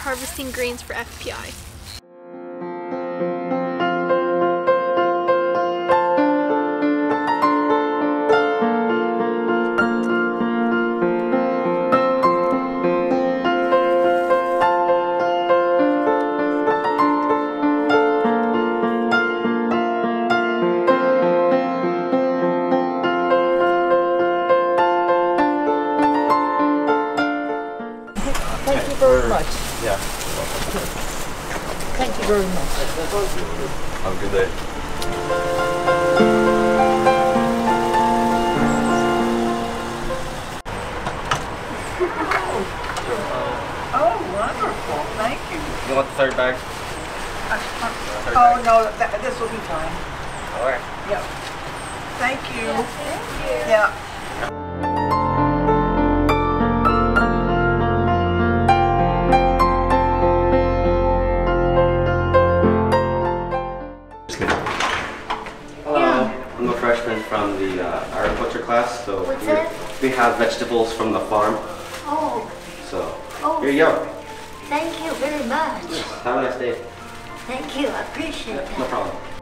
harvesting grains for FPI. Thank you very much. Yeah. Thank you very much. Have a good day. Oh, wonderful. Thank you. You want the third bag? Oh, no, this will be fine. All right. Yep. Thank you. Thank you. Yeah. Hello, I'm a freshman from the agriculture class, so we have vegetables from the farm. Oh, So here you go. thank you very much. Have a nice day. Thank you, I appreciate that. No problem.